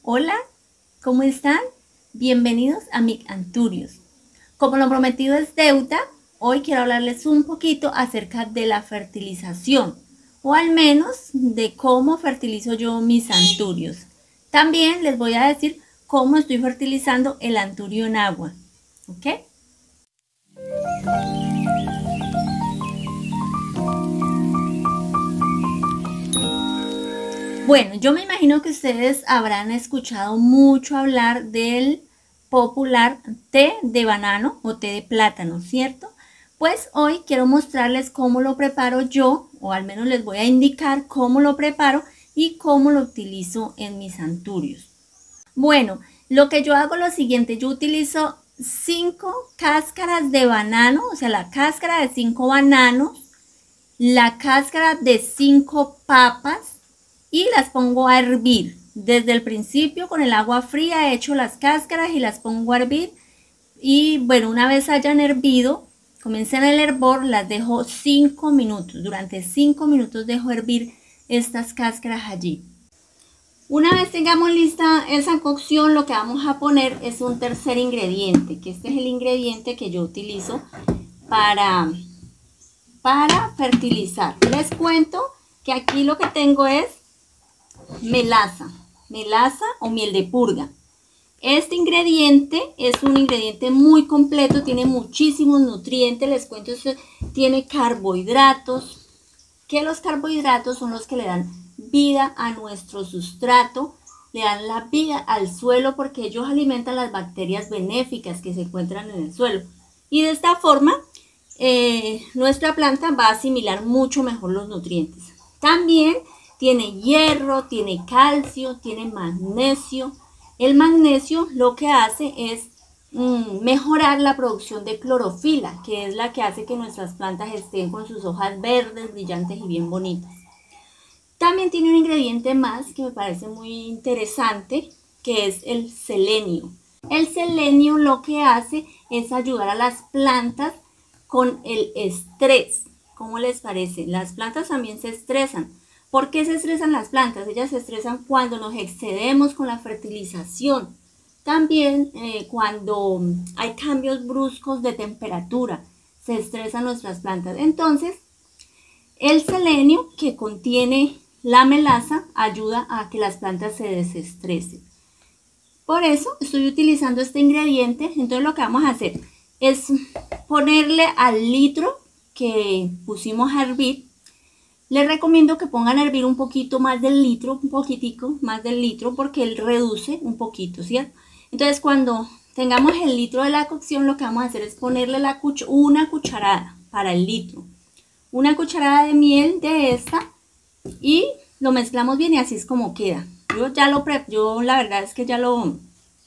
Hola, ¿cómo están? Bienvenidos a Micanturios. Como lo prometido es deuda, hoy quiero hablarles un poquito acerca de la fertilización, o al menos de cómo fertilizo yo mis anturios. También les voy a decir cómo estoy fertilizando el anturio en agua. ¿Ok? Bueno, yo me imagino que ustedes habrán escuchado mucho hablar del popular té de banano o té de plátano, ¿cierto? Pues hoy quiero mostrarles cómo lo preparo yo, o al menos les voy a indicar cómo lo preparo y cómo lo utilizo en mis anturios. Bueno, lo que yo hago es lo siguiente, yo utilizo 5 cáscaras de banano, o sea, la cáscara de 5 bananos, la cáscara de 5 papas, y las pongo a hervir. Desde el principio con el agua fría echo las cáscaras y las pongo a hervir. Y bueno, una vez hayan hervido, comiencen el hervor, las dejo 5 minutos. Durante 5 minutos dejo hervir estas cáscaras allí. Una vez tengamos lista esa cocción, lo que vamos a poner es un tercer ingrediente, que este es el ingrediente que yo utilizo para fertilizar. Les cuento que aquí lo que tengo es melaza o miel de purga. Este ingrediente es un ingrediente muy completo, tiene muchísimos nutrientes. Les cuento, tiene carbohidratos, que los carbohidratos son los que le dan vida a nuestro sustrato, le dan la vida al suelo porque ellos alimentan las bacterias benéficas que se encuentran en el suelo. Y de esta forma, nuestra planta va a asimilar mucho mejor los nutrientes. También tiene hierro, tiene calcio, tiene magnesio. El magnesio lo que hace es mejorar la producción de clorofila, que es la que hace que nuestras plantas estén con sus hojas verdes, brillantes y bien bonitas. También tiene un ingrediente más que me parece muy interesante, que es el selenio. El selenio lo que hace es ayudar a las plantas con el estrés. ¿Cómo les parece? Las plantas también se estresan. ¿Por qué se estresan las plantas? Ellas se estresan cuando nos excedemos con la fertilización. También cuando hay cambios bruscos de temperatura, se estresan nuestras plantas. Entonces, el selenio que contiene la melaza ayuda a que las plantas se desestresen. Por eso estoy utilizando este ingrediente. Entonces lo que vamos a hacer es ponerle al litro que pusimos a hervir. Les recomiendo que pongan a hervir un poquito más del litro, un poquitico más del litro, porque él reduce un poquito, ¿cierto? Entonces cuando tengamos el litro de la cocción, lo que vamos a hacer es ponerle una cucharada para el litro. Una cucharada de miel de esta y lo mezclamos bien y así es como queda. Yo la verdad es que ya lo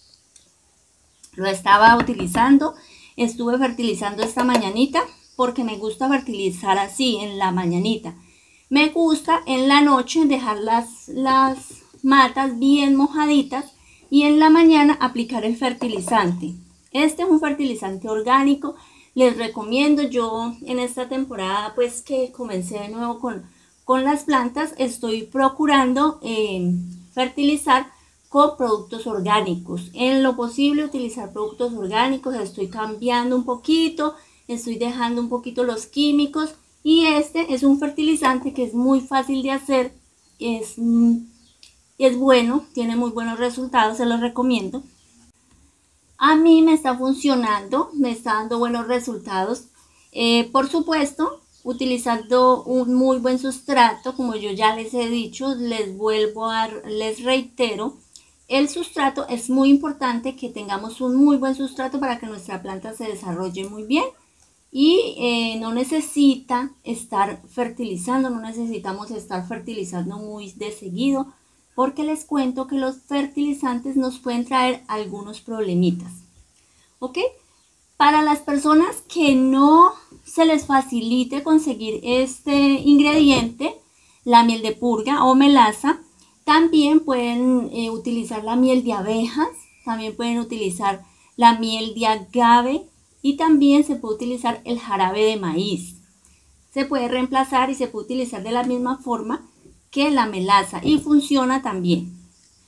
estaba utilizando. Estuve fertilizando esta mañanita porque me gusta fertilizar así en la mañanita. Me gusta en la noche dejar las matas bien mojaditas y en la mañana aplicar el fertilizante. Este es un fertilizante orgánico. Les recomiendo, yo en esta temporada pues que comencé de nuevo con las plantas, estoy procurando fertilizar con productos orgánicos. En lo posible utilizar productos orgánicos, estoy cambiando un poquito, estoy dejando un poquito los químicos. Y este es un fertilizante que es muy fácil de hacer, es bueno, tiene muy buenos resultados, se los recomiendo. A mí me está funcionando, me está dando buenos resultados. Por supuesto, utilizando un muy buen sustrato, como yo ya les he dicho, les reitero, el sustrato es muy importante que tengamos un muy buen sustrato para que nuestra planta se desarrolle muy bien. Y no necesita estar fertilizando, no necesitamos estar fertilizando muy de seguido, porque les cuento que los fertilizantes nos pueden traer algunos problemitas. ¿Ok? Para las personas que no se les facilite conseguir este ingrediente, la miel de purga o melaza, también pueden utilizar la miel de abejas, también pueden utilizar la miel de agave, y también se puede utilizar el jarabe de maíz. Se puede reemplazar y se puede utilizar de la misma forma que la melaza y funciona también.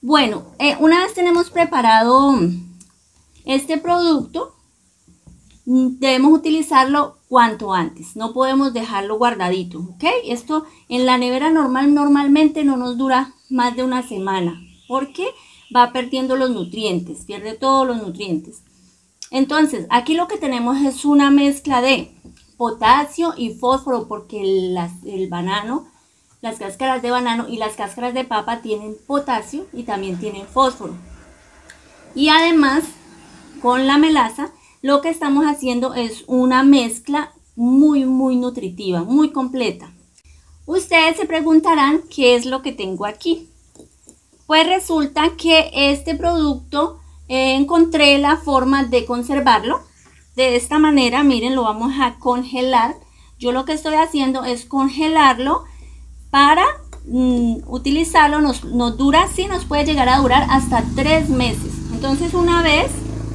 Bueno, una vez tenemos preparado este producto, debemos utilizarlo cuanto antes, no podemos dejarlo guardadito, ¿ok? Esto en la nevera normalmente no nos dura más de una semana, porque va perdiendo los nutrientes, pierde todos los nutrientes. Entonces, aquí lo que tenemos es una mezcla de potasio y fósforo, porque el banano, las cáscaras de banano y las cáscaras de papa tienen potasio y también tienen fósforo. Y además, con la melaza, lo que estamos haciendo es una mezcla muy nutritiva, muy completa. Ustedes se preguntarán qué es lo que tengo aquí. Pues resulta que este producto encontré la forma de conservarlo. De esta manera, miren, lo vamos a congelar. Yo lo que estoy haciendo es congelarlo para utilizarlo. Nos dura así, nos puede llegar a durar hasta 3 meses. Entonces una vez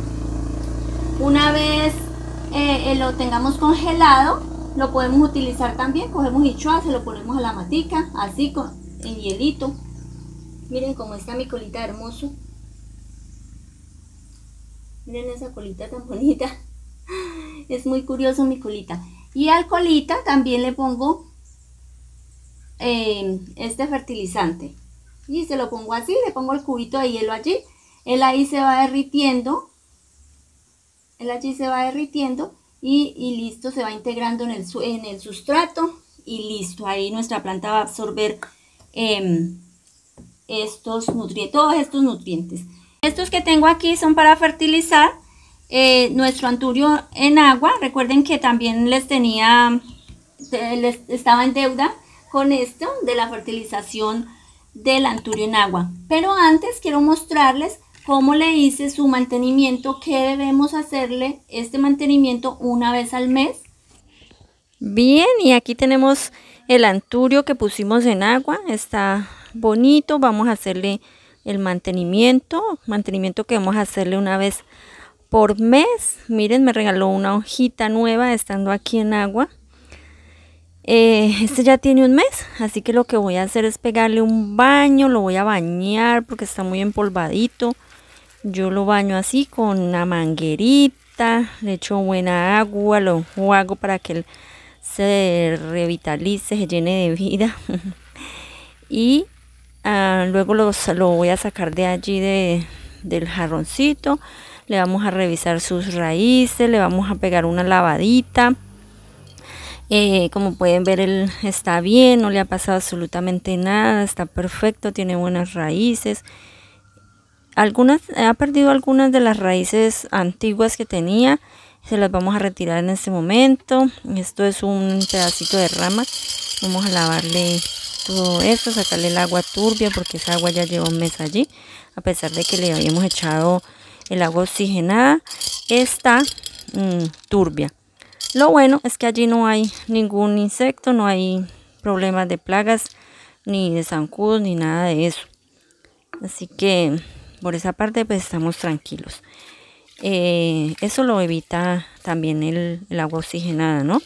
lo tengamos congelado, lo podemos utilizar también. Cogemos hichua, se lo ponemos a la matica, así en hielito. Miren cómo está mi colita hermoso. Miren esa colita tan bonita. Es muy curioso mi colita. Y al colita también le pongo este fertilizante. Y se lo pongo así, le pongo el cubito de hielo allí. Él ahí se va derritiendo. Él allí se va derritiendo y listo, se va integrando en el sustrato. Y listo, ahí nuestra planta va a absorber todos estos nutrientes. Estos que tengo aquí son para fertilizar nuestro anturio en agua. Recuerden que también les estaba en deuda con esto de la fertilización del anturio en agua. Pero antes quiero mostrarles cómo le hice su mantenimiento, que debemos hacerle este mantenimiento una vez al mes. Bien, y aquí tenemos el anturio que pusimos en agua, está bonito. Vamos a hacerle el mantenimiento que vamos a hacerle una vez por mes. Miren, me regaló una hojita nueva estando aquí en agua. Este ya tiene un mes, así que lo que voy a hacer es pegarle un baño. Lo voy a bañar porque está muy empolvadito. Yo lo baño así con una manguerita, le echo buena agua, lo enjuago para que él se revitalice, se llene de vida. Y luego lo voy a sacar de allí del jarroncito. Le vamos a revisar sus raíces, le vamos a pegar una lavadita. Como pueden ver, él está bien, no le ha pasado absolutamente nada, está perfecto, tiene buenas raíces. Ha perdido algunas de las raíces antiguas que tenía, se las vamos a retirar en este momento. Esto es un pedacito de rama, vamos a lavarle todo esto, sacarle el agua turbia porque esa agua ya lleva un mes allí, a pesar de que le habíamos echado el agua oxigenada, está turbia. Lo bueno es que allí no hay ningún insecto, no hay problemas de plagas, ni de zancudos, ni nada de eso. Así que por esa parte pues estamos tranquilos. Eso lo evita también el agua oxigenada, ¿no?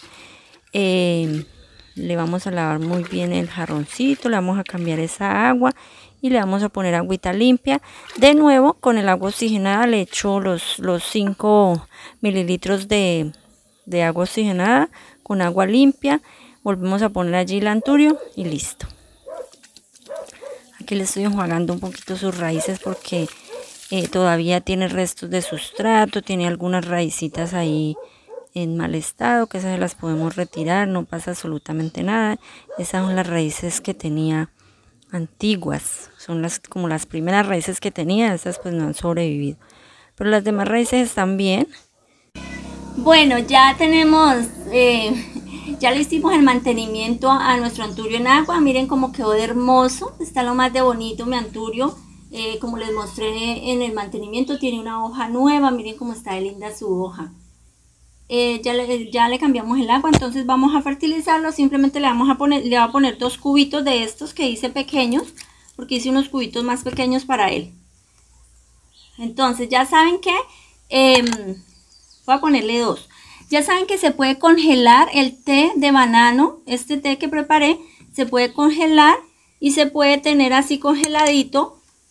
Le vamos a lavar muy bien el jarroncito, le vamos a cambiar esa agua y le vamos a poner agüita limpia. De nuevo, con el agua oxigenada le echo los 5 mililitros de agua oxigenada con agua limpia. Volvemos a poner allí el anturio y listo. Aquí le estoy enjuagando un poquito sus raíces porque todavía tiene restos de sustrato, tiene algunas raícitas ahí en mal estado, que esas las podemos retirar, no pasa absolutamente nada. Esas son las raíces que tenía antiguas, son como las primeras raíces que tenía. Esas pues no han sobrevivido, pero las demás raíces están bien. Bueno, ya tenemos, ya le hicimos el mantenimiento a nuestro anturio en agua. Miren cómo quedó de hermoso, está lo más de bonito mi anturio. Como les mostré en el mantenimiento, tiene una hoja nueva, miren cómo está de linda su hoja. Ya le cambiamos el agua, entonces vamos a fertilizarlo. Simplemente le voy a poner 2 cubitos de estos que hice pequeños, porque hice unos cubitos más pequeños para él. Entonces ya saben que voy a ponerle 2. Ya saben que se puede congelar el té de banano. Este té que preparé se puede congelar y se puede tener así congeladito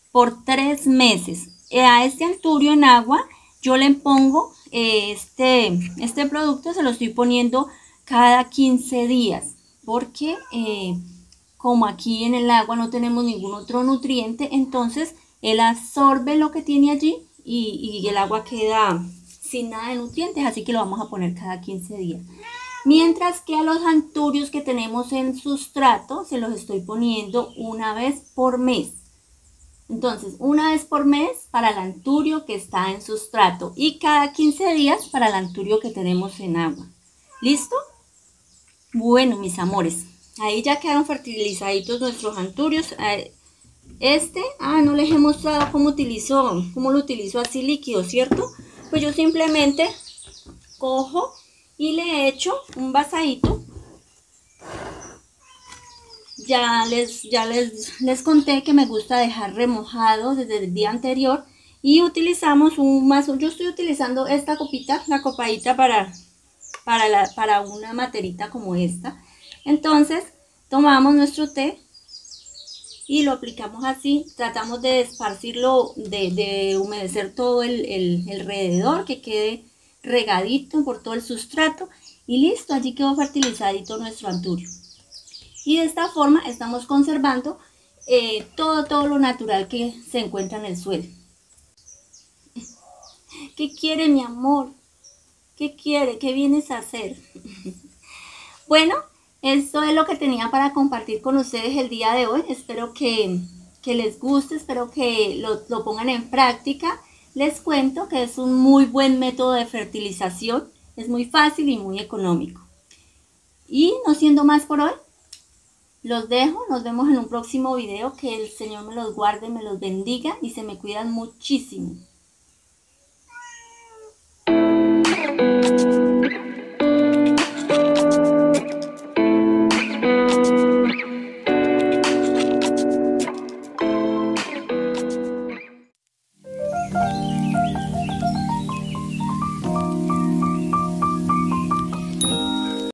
por 3 meses. A este anturio en agua yo le pongo este producto, se lo estoy poniendo cada 15 días, porque como aquí en el agua no tenemos ningún otro nutriente, entonces él absorbe lo que tiene allí y el agua queda sin nada de nutrientes, así que lo vamos a poner cada 15 días. Mientras que a los anturios que tenemos en sustrato se los estoy poniendo una vez por mes. Entonces, una vez por mes para el anturio que está en sustrato y cada 15 días para el anturio que tenemos en agua. ¿Listo? Bueno, mis amores, ahí ya quedaron fertilizaditos nuestros anturios. No les he mostrado cómo lo utilizo así líquido, ¿cierto? Pues yo simplemente cojo y le echo un vasadito. Ya les conté que me gusta dejar remojado desde el día anterior y utilizamos un vaso. Yo estoy utilizando esta copita, la copadita para una materita como esta. Entonces tomamos nuestro té y lo aplicamos así, tratamos de esparcirlo, de humedecer todo el alrededor, que quede regadito por todo el sustrato y listo, allí quedó fertilizadito nuestro anturio. Y de esta forma estamos conservando todo lo natural que se encuentra en el suelo. ¿Qué quiere, mi amor? ¿Qué quiere? ¿Qué vienes a hacer? Bueno, esto es lo que tenía para compartir con ustedes el día de hoy. Espero que les guste, espero que lo pongan en práctica. Les cuento que es un muy buen método de fertilización. Es muy fácil y muy económico. Y no siendo más por hoy, los dejo. Nos vemos en un próximo video. Que el Señor me los guarde, me los bendiga y se me cuidan muchísimo.